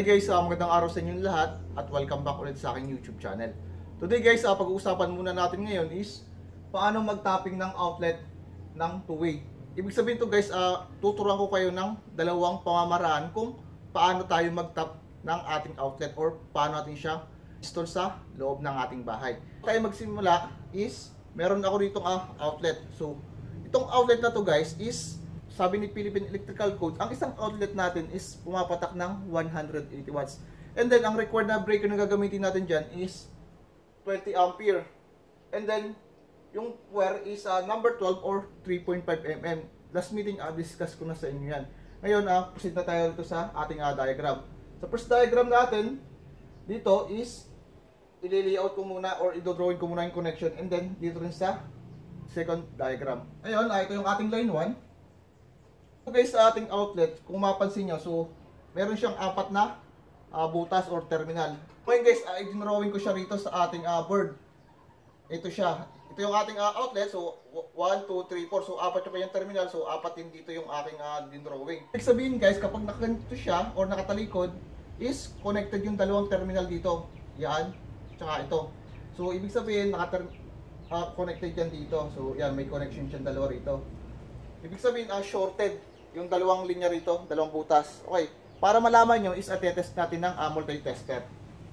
Hi guys, magandang araw sa inyong lahat at welcome back ulit sa aking YouTube channel. Today guys, pag-uusapan muna natin ngayon is paano mag-tapping ng outlet ng two-way. Ibig sabihin to guys, tuturuan ko kayo ng dalawang pamamaraan kung paano tayo mag-tap ng ating outlet or paano natin siya install sa loob ng ating bahay. Tayo magsimula is meron ako ditong outlet. So, itong outlet na to guys is sabi ni Philippine Electrical Code, ang isang outlet natin is pumapatak ng 180 watts. And then, ang required na breaker na gagamitin natin dyan is 20 ampere. And then, yung wire is number 12 or 3.5 mm. Last meeting, discuss ko na sa inyo yan. Ngayon, proceed na tayo dito sa ating diagram. Sa first diagram natin, dito is, i-layout ko muna or i-drawing ko muna yung connection. And then, dito rin sa second diagram. Ayun, ito yung ating line 1. So guys, sa ating outlet, kung mapansin nyo, so meron siyang apat na butas or terminal. Ngayon guys, i-drawing ko siya rito sa ating board. Ito siya. Ito yung ating outlet. So 1, 2, 3, 4. So apat yung kanyang terminal. So apat din dito yung aking drawing. Ibig sabihin guys, kapag nakaganito siya or nakatalikod, is connected yung dalawang terminal dito. Yan. Tsaka ito. So ibig sabihin, connected yan dito. So yan, may connection siya dalawa rito. Ibig sabihin, shorted yung dalawang linya rito, dalawang butas. Okay, para malaman nyo is test natin ng multi-tester.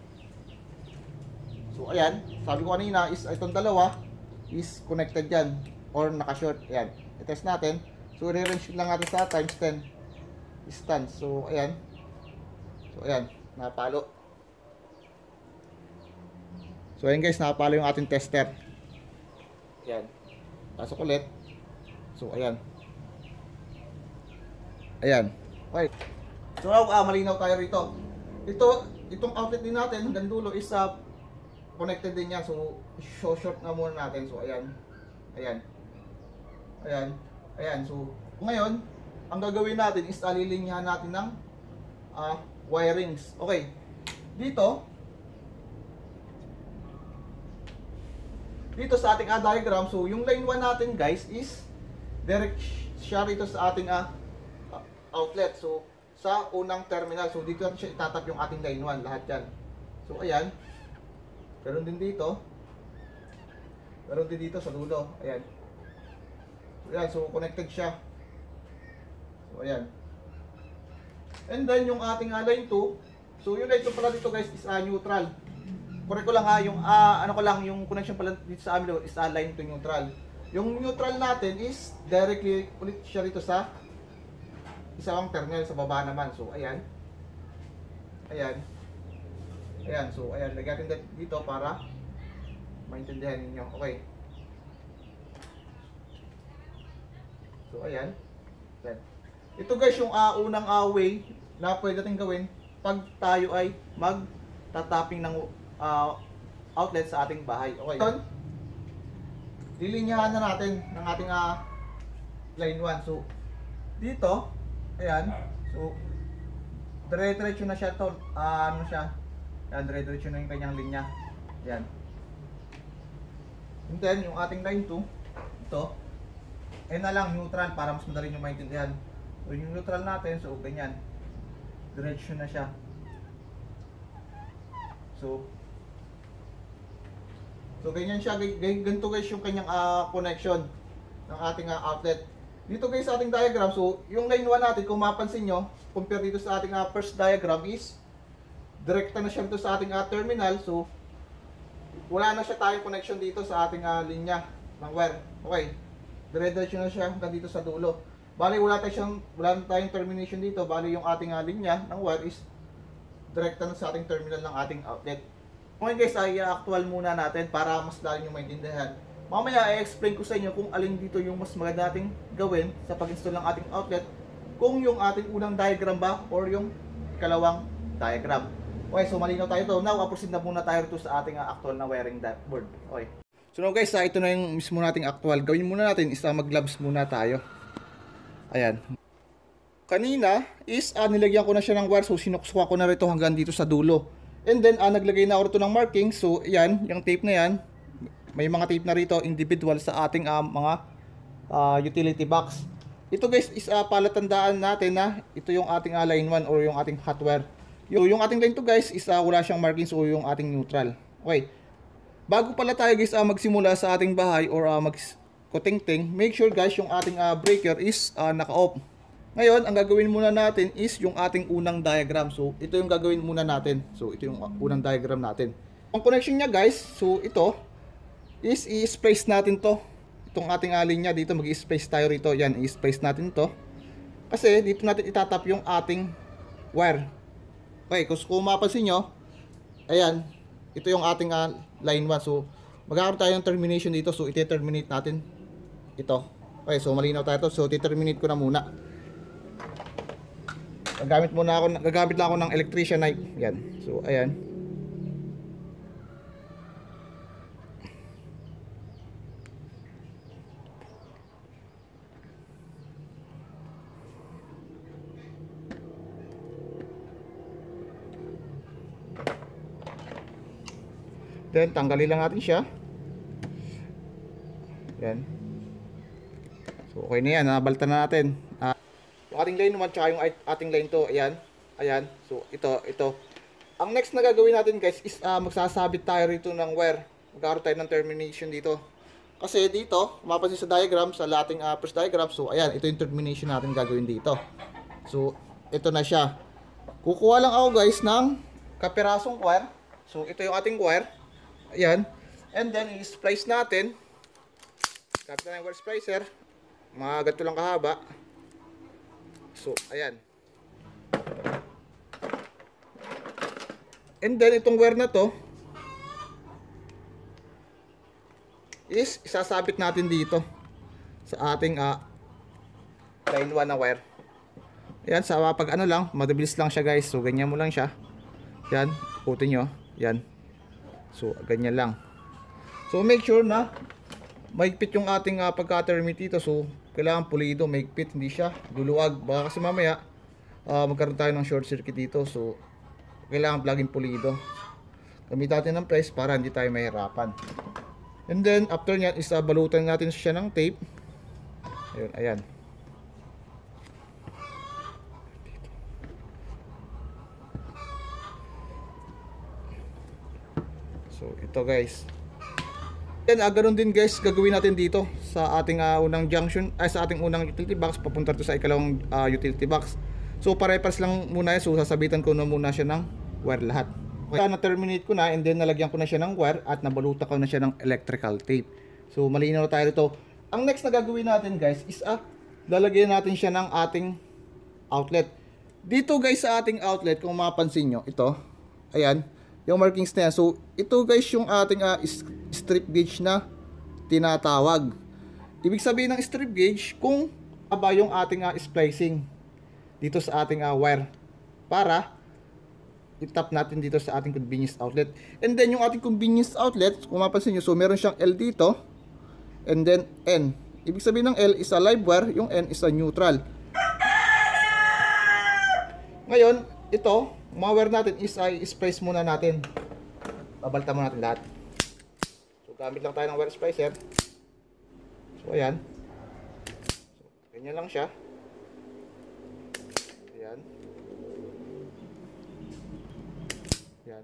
So ayan, sabi ko kanina is itong dalawa is connected yan or naka-short. Ayan, i-test natin. So i-range lang natin sa times 10 distance. So ayan. So ayan, napalo. So ayan guys, napalo yung ating tester. Ayan. Pasok ulit. So ayan. Ayan. Okay. So malinaw tayo rito. Itong outlet din natin hanggang dulo is connected din yan. So short na muna natin. So ayan. Ayan. Ayan. Ayan. So ngayon, ang gagawin natin is alilinyahan natin ng wirings. Okay. Dito sa ating diagram, so yung line 1 natin guys is direct siya rito sa ating outlet. So sa unang terminal, so dito natin siya itatap yung ating line 1, lahat yan. So ayan, meron din dito, sa dulo. Ayan. So ayan, so connected siya. So ayan. And then yung ating line 2, so yung line 2 pala dito guys is neutral. Correct ko lang yung yung connection pala dito sa amin is line 2 neutral. Yung neutral natin is directly ulit siya rito sa isang terminal sa baba naman. So ayan. Ayan. Ayan. So ayan, lagyan natin dito para maintindihan niyo. Okay. So ayan. Ayan. Ito guys yung unang way na pwede natin gawin pag tayo ay mag-tapping ng outlet sa ating bahay. Okay. Yun, lilinyahan na natin ng ating line 1. So dito, ayan. So dire-diretso na siya to. Ano siya? Ayan, dire-diretso na yung kanyang linya. Ayan. And then yung ating line 2, ito. Ayan na lang, neutral para mas madali nyo maintindihan. So yung neutral natin, so ganyan. Diretso na siya. So ganyan siya, ganito guys yung kanyang connection ng ating outlet. Dito guys sa ating diagram, so yung line 1 natin, kung mapansin nyo, compare dito sa ating first diagram is direkta na siya dito sa ating terminal. So wala na siya tayong connection dito sa ating linya ng wire. Okay, dire-diretso na siya hanggang dito sa dulo. Bali wala tayong termination dito. Bali yung ating linya ng wire is direkta na sa ating terminal ng ating outlet. Okay guys, actual muna natin para mas dali nyo maintindihan. Mamaya i-explain ko sa inyo kung alin dito yung mas maganda nating gawin sa pag-install ng ating outlet, kung yung ating unang diagram ba or yung ikalawang diagram. Okay, so malinaw tayo to. Now, proceed na muna tayo rito sa ating actual na wiring board. Okay. So now guys, ito na yung mismo nating actual. Gawin muna natin is mag-gloves muna tayo. Ayan. Kanina is nilagyan ko na siya ng wire, so sinuksuka ko na rito hanggang dito sa dulo. And then naglagay na ako rito ng marking. So yan, yung tape na yan, may mga tape na rito individual sa ating mga utility box. Ito guys is palatandaan natin na ito yung ating line 1 or yung ating hot wire. Yung ating line to guys is wala siyang markings o yung ating neutral. Okay. Bago pala tayo guys magsimula sa ating bahay or mag-kuting-ting, make sure guys yung ating breaker is naka-off. Ngayon, ang gagawin muna natin is yung ating unang diagram. So, ito yung gagawin muna natin. So, ito yung unang diagram natin. Ang connection niya guys, so ito is i-space natin to. Itong ating linya dito, mag-i-space tayo rito. Yan, i-space natin to. Kasi dito natin itatap yung ating wire. Okay, kung mapansin nyo, ayan, ito yung ating line 1. So, magkakaroon tayo ng termination dito. So, iti-terminate natin ito. Okay, so malinaw tayo to. So, iti-terminate ko na muna. Gagamit lang ako ng electrician knife. Yan. So, ayan. Then, tanggalin lang natin siya. Yan. So, okay na yan. Nabalta na natin. Yung ating line 1 tsaka yung ating line 2. Ayan. Ayan. So, ito. Ang next na gagawin natin guys is magsasabit tayo rito ng wire. Magkakaroon tayo ng termination dito. Kasi dito, mapapansin sa diagram, sa ating first diagram. So, ayan. Ito yung termination natin gagawin dito. So, ito na siya. Kukuha lang ako guys ng kapirasong wire. So, ito yung ating wire. Ayan. And then, i-splice natin. Kapit na yung wire splicer. Mga ganito lang kahaba. So, ayan. And then, itong wire na to is isasabit natin dito sa ating line 1 na wire. Ayan, sa pag ano lang, mabilis lang siya guys. So, ganyan mo lang siya. Yan, ikutin nyo. Yan. So, ganyan lang. So, make sure na mahigpit yung ating pagka-terminate dito. So, kailangan pulido, mahigpit, hindi siya luluwag. Baka kasi mamaya, magkaroon tayo ng short circuit dito. So, kailangan laging pulido. Gamit natin ng press para hindi tayo mahirapan. And then, after nyan, is balutan natin siya ng tape. Ayun, ayan. So, ito guys. Then, ganoon din guys, gagawin natin dito sa ating unang junction, sa ating unang utility box, papunta to sa ikalawang utility box. So, pare-pares lang muna yan. So, sasabitan ko na muna siya ng wire lahat. Okay, na-terminate ko na and then nalagyan ko na siya ng wire at nabalutan ko na siya ng electrical tape. So, malinaw na tayo rito. Ang next na gagawin natin guys is lalagyan natin siya ng ating outlet. Dito guys sa ating outlet, kung mapansin nyo, ito, ayan, yung markings na yan. So, ito guys yung ating strip gauge na tinatawag. Ibig sabihin ng strip gauge kung ba yung ating splicing dito sa ating wire para itap natin dito sa ating convenience outlet. And then yung ating convenience outlet, kung mapansin nyo, so meron siyang L dito and then N. Ibig sabihin ng L is a live wire, yung N is a neutral. Ngayon, ito mga wire natin is i-splice muna natin. Babalta muna natin lahat. So, gamit lang tayo ng wire splicer. So, ayan. So, ganyan lang siya. Ayan. Ayan.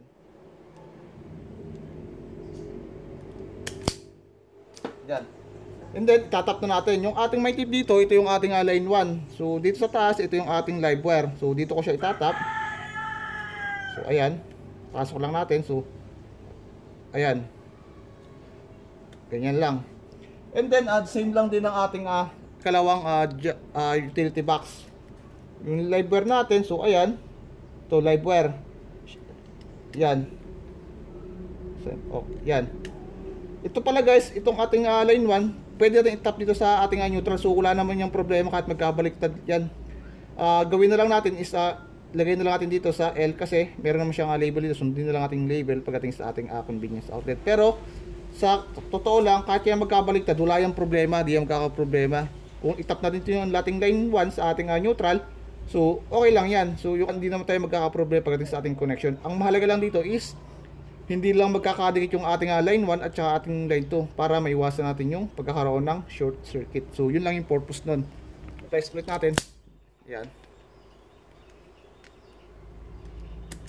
Ayan. And then, tatap na natin. Yung ating may tip dito, ito yung ating line 1. So, dito sa taas, ito yung ating live wire. So, dito ko siya itatap. So, ayan. Pasok lang natin. So, ayan. Ganyan lang. And then, same lang din ang ating kalawang utility box. Yung live wire natin. So, ayan. Ito, live wire. Yan. So, oh, yan. Ito pala guys, itong ating line 1, pwede natin itap dito sa ating neutral. So, wala naman yung problema kahit magkabaliktad yan. Gawin na lang natin is lagay na lang natin dito sa L kasi meron naman siyang label dito. Sundin na lang ating label pagdating sa ating convenience outlet. Pero sa totoo lang, kahit yan magkabaliktad, wala yung problema, di yan magkakaproblema. Kung itap natin ito yung ating line 1 sa ating neutral, so okay lang yan. So yung hindi naman tayo magkakaproblema pagdating sa ating connection. Ang mahalaga lang dito is hindi lang magkakadikit yung ating line 1 at saka ating line 2 para maiwasan natin yung pagkakaroon ng short circuit. So yun lang yung purpose nun. Split natin. Yan.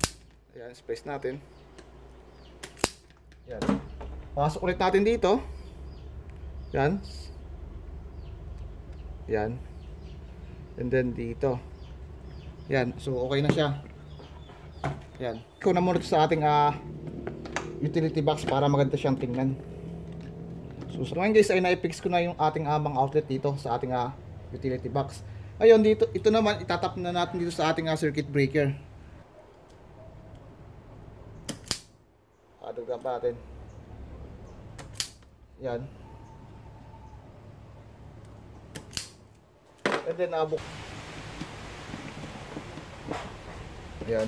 Ayan, space natin. Yan. Pasok ulit natin dito. Yan. Yan. And then dito. Yan. So okay na siya. Yan. Ikaw na muna sa ating utility box para maganda siyang tingnan. So ngayon guys ay na-fix ko na yung ating mga outlet dito sa ating utility box. Ngayon dito, ito naman itatap na natin dito sa ating circuit breaker. Dugan pa natin. Yan. And then yan.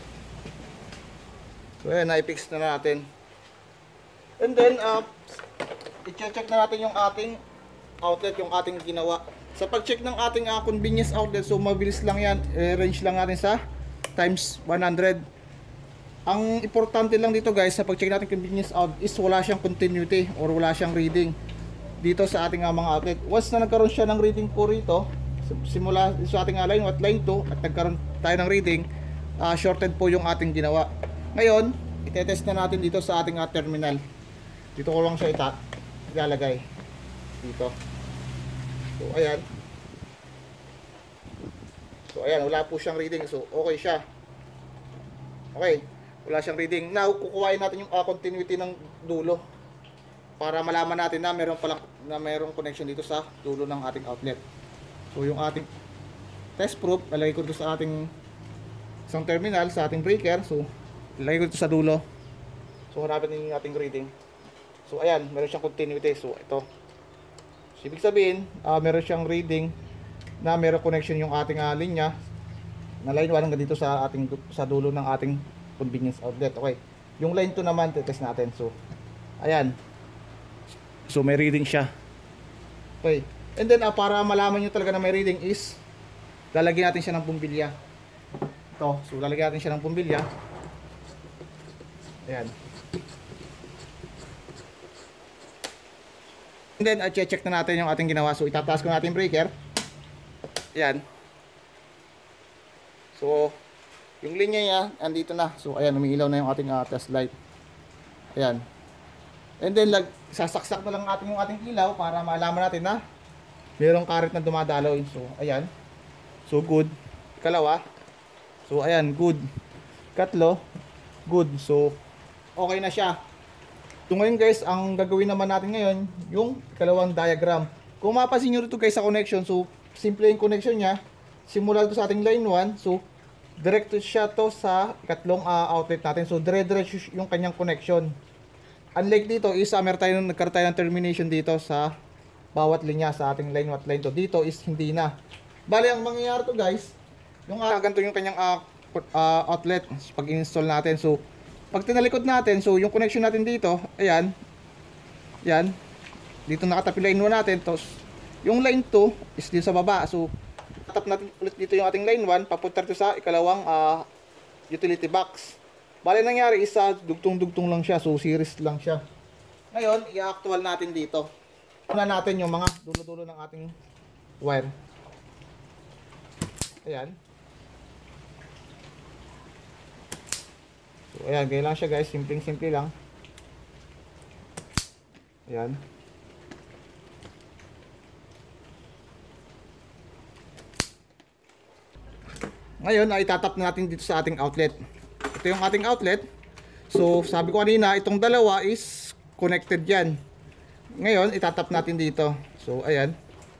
So ayan, na-fix na natin. And then i-check na natin yung ating outlet, yung ating ginawa. Sa pag-check ng ating convenience outlet, so mabilis lang yan. Range lang natin sa times 100. Ang importante lang dito guys sa pag-check natin convenience out is wala siyang continuity or wala siyang reading dito sa ating mga outlet. Once na nagkaroon siya ng reading po rito, simula sa ating line 1 at line 2 at nagkaroon tayo ng reading, shorted po yung ating ginawa. Ngayon, itetest na natin dito sa ating terminal. Dito ko lang siya ilalagay dito. So ayan. So ayan, wala po siyang reading. So okay siya. Okay. Wala siyang reading. Now, kukuhain natin yung continuity ng dulo para malaman natin na mayroong connection dito sa dulo ng ating outlet. So, yung ating test probe, lalagay ko dito sa ating isang terminal, sa ating breaker. So, lalagay ko dito sa dulo. So, hanapin yung ating reading. So, ayan, meron siyang continuity. So, ito. So, ibig sabihin, meron siyang reading na meron connection yung ating linya na line 1 hanggang dito sa dulo ng ating convenience outlet. Okay. Yung line 2 naman test natin. So ayan. So may reading siya. Okay. And then para malaman niyo talaga na may reading is lalagyan natin siya ng bumbilya. Ito. So lalagyan natin siya ng bumbilya. Ayan. And then check na natin yung ating ginawa. So itataas ko natin breaker. Ayan. So yung linya niya, andito na. So, ayan, umiilaw na yung ating test light. Ayan. And then, sasaksak na lang yung ating ilaw para malaman natin na mayroong current na dumadaloy. So, ayan. So, good. Ikalawa. So, ayan, good. Katlo. Good. So, okay na siya. So, ngayon guys, ang gagawin naman natin ngayon, yung ikalawang diagram. Kung mapapansin nyo rito guys sa connection, so, simple yung connection niya. Simula dito sa ating line 1. So, direct siya to sa ikatlong outlet natin. So dire-diretso yung kanyang connection. Unlike dito is nagkaroon tayo ng termination dito sa bawat linya sa ating line 1 at line 2. Dito is hindi na. Bali ang mangyayari to guys, yung ganito yung kanyang outlet pag install natin. So pag tinalikod natin, so yung connection natin dito, ayan. Yan. Dito nakatapi line 1 natin. Tapos yung line 2 is dito sa baba. So tap natin ulit dito yung ating line 1 papunta dito sa ikalawang utility box. Bale nangyari is dugtong-dugtong lang siya, so series lang siya. Ngayon, i-actual natin dito. Una natin yung mga dulo-dulo ng ating wire. Ayan. So ayan, ganyan lang siya guys, simpleng-simple lang. Ayan. Ngayon ay itatap natin dito sa ating outlet. Ito yung ating outlet. So sabi ko kanina, itong dalawa is connected yan. Ngayon itatap natin dito. So ayan.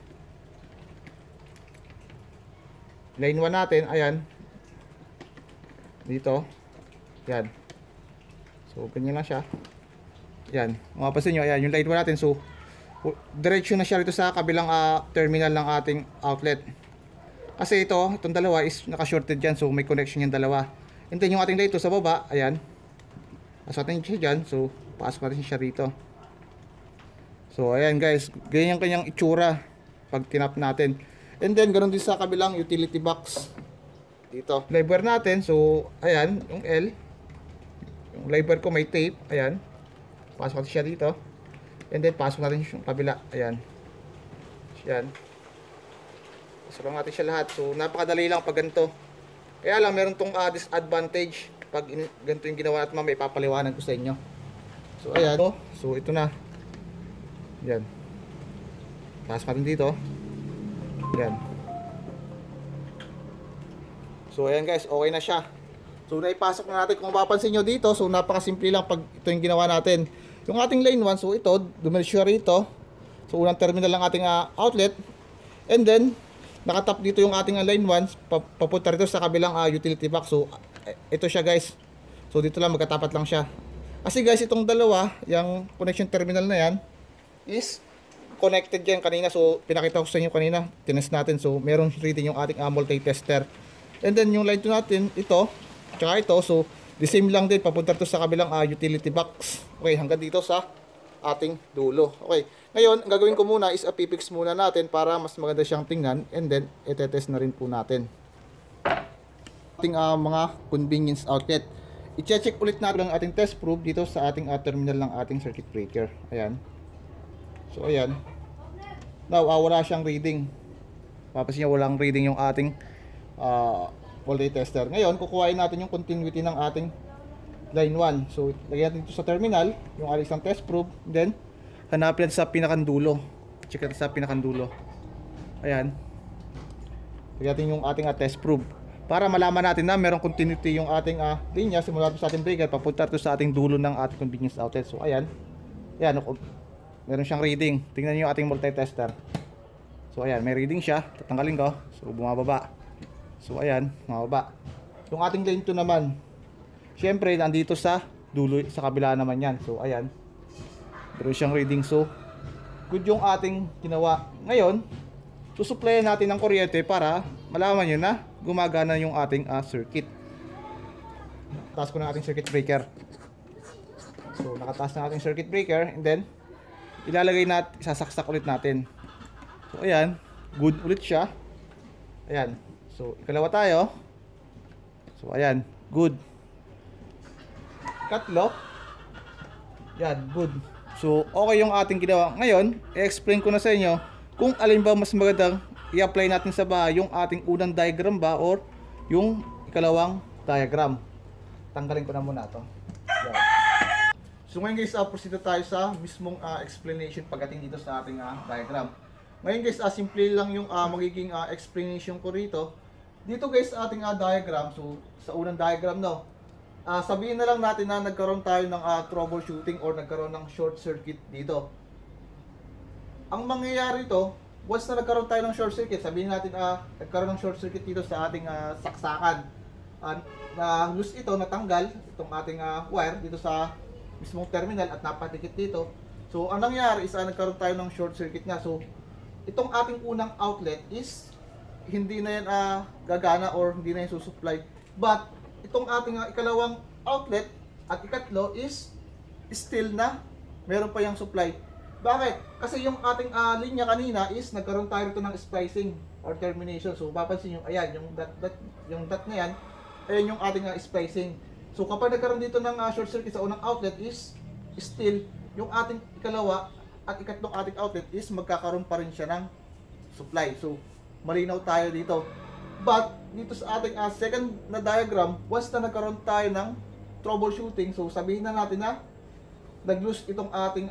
Line 1 natin, ayan. Dito. Yan. So ganyan lang siya. Yan. Mapapansin nyo, ayan yung line 1 natin. So diretso na siya rito sa kabilang terminal ng ating outlet. Kasi itong dalawa is naka-shorted dyan. So may connection yung dalawa. And then yung ating light sa baba. Ayan. Pasok natin siya dyan. So pasok natin siya rito. So ayan guys. Ganyan yung kanyang itsura pag tinap natin. And then ganoon din sa kabilang utility box. Dito. Live wire natin. So ayan. Yung L. Yung live wire ko may tape. Ayan. Pasok natin siya dito. And then pasok natin yung kabila. Ayan. Ayan. Pasok natin siya lahat. So napakadali lang pag ganito. Kaya lang meron tong disadvantage. pag ganito yung ginawa natin mamaya, ipapaliwanag ko sa inyo. So ayan, so ito na. Yan. Taas natin dito. Yan. So ayan guys, okay na siya. So naipasok na natin. Kung mapapansin nyo dito, so napakasimple lang pag ito yung ginawa natin. Yung ating line 1, so ito, dumiretso rito. So unang terminal lang ating outlet. And then, nakatap dito yung ating line 1, papunta rito sa kabilang utility box. So ito siya guys. So dito lang, magkatapat lang siya. Kasi guys, itong dalawa, yung connection terminal na yan, is connected yan kanina. So pinakita ko sa inyo kanina, tinest natin. So meron reading yung ating multi-tester. And then yung line 2 natin, ito, tsaka ito, so the same lang din, papunta to sa kabilang utility box. Okay, hanggang dito sa ating dulo. Okay, ngayon, ang gagawin ko muna is pipix muna natin para mas maganda siyang tingnan, and then itetest na rin po natin ating mga convenience outlet. I-check ulit natin ang ating test probe dito sa ating terminal ng ating circuit breaker. Ayan. So ayan. Now, wala siyang reading. Papansin niyo, walang reading yung ating voltage tester. Ngayon, kukuhain natin yung continuity ng ating line 1. So, lagyan natin ito sa terminal, yung ating isang test probe. Then, hanapin natin sa pinakandulo. Check natin sa pinakandulo. Ayan. Lagyan natin yung ating test probe. Para malaman natin na merong continuity yung ating linya simula sa ating breaker, papunta ito sa ating dulo ng ating convenience outlet. So, ayan. Ayan, meron siyang reading. Tingnan niyo yung ating multi-tester. So, ayan, may reading siya. Tatanggalin ko. So, bumababa. So ayan, mababa. Yung ating line 2 naman, syempre nandito sa dulo, sa kabila naman yan. So ayan, meron siyang reading. So good yung ating ginawa. Ngayon, susuplayan natin ng kuryente para malaman nyo na gumagana yung ating circuit. Taas ko na ating circuit breaker. So nakataas na ating circuit breaker, and then ilalagay natin, sasaksak ulit natin. So ayan, good ulit siya. Ayan. So, ikalawa tayo. So, ayan. Good. Katlo. Yan. Good. So, okay yung ating ginawa. Ngayon, i-explain ko na sa inyo kung alin ba mas magandang i-apply natin sa bahay, yung ating unang diagram ba or yung ikalawang diagram. Tanggalin ko na muna ito. Yan. So, ngayon guys, proceed na tayo sa mismong explanation pagdating dito sa ating diagram. Ngayon guys, simple lang yung magiging explanation ko rito. Dito guys, ating diagram, so sa unang diagram no, sabihin na lang natin na nagkaroon tayo ng troubleshooting or nagkaroon ng short circuit dito. Ang mangyayari ito, once na nagkaroon tayo ng short circuit, sabihin natin nagkaroon ng short circuit dito sa ating saksakan. Na loose ito, natanggal itong ating wire dito sa mismong terminal at napadikit dito. So ang nangyari is nagkaroon tayo ng short circuit nga. So itong ating unang outlet is hindi na yan gagana or hindi na yan susupply. But itong ating ikalawang outlet at ikatlo is still na meron pa yung supply. Bakit? Kasi yung ating linya kanina is nagkaroon tayo rito ng splicing or termination. So papansin nyo, ayan, yung dot na yan, ayan yung ating splicing. So kapag nagkaroon dito ng short circuit sa unang outlet is still yung ating ikalawa at ikatlong ating outlet is magkakaroon pa rin siya ng supply. So malinaw tayo dito. But dito sa ating second na diagram, once na nagkaroon tayo ng troubleshooting, so sabihin na natin na nag-loose itong ating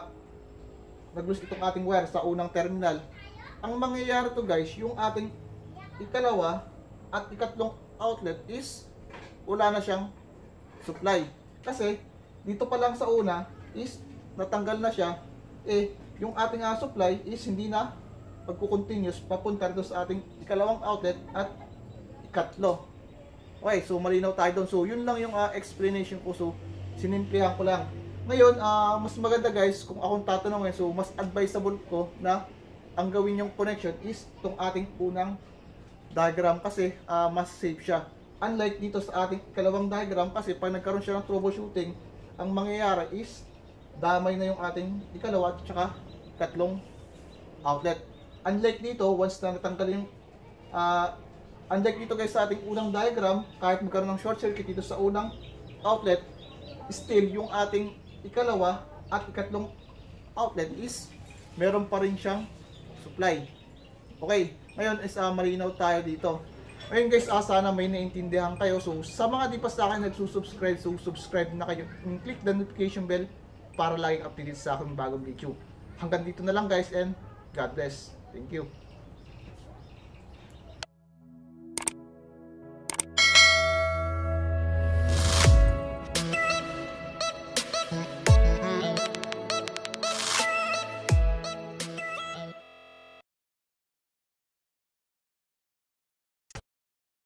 wire sa unang terminal. Ang mangyayari to guys, yung ating ikalawa at ikatlong outlet is wala na siyang supply. Kasi dito pa lang sa una is natanggal na siya, yung ating supply is hindi na pagkukontinuous papunta dito sa ating ikalawang outlet at ikatlo. Okay, so malinaw tayo doon. So yun lang yung explanation ko. So sinimplihan ko lang. Ngayon, mas maganda guys, kung akong tatanungin, so mas advisable ko na ang gawin yung connection is itong ating unang diagram kasi mas safe siya. Unlike dito sa ating ikalawang diagram kasi pag nagkaroon siya ng troubleshooting, ang mangyayari is damay na yung ating ikalawa at saka ikatlong outlet. Unlike dito, once na natanggal yung unlike dito guys sa ating unang diagram, kahit magkaroon ng short circuit dito sa unang outlet, still yung ating ikalawa at ikatlong outlet is meron pa rin siyang supply. Okay, ngayon is malinaw tayo dito. Ayun guys, sana may naintindihan kayo. So sa mga di pa sa akin nagsusubscribe, so subscribe na kayo and click the notification bell para laging updated sa aking bagong video. Hanggang dito na lang guys and God bless. Thank you.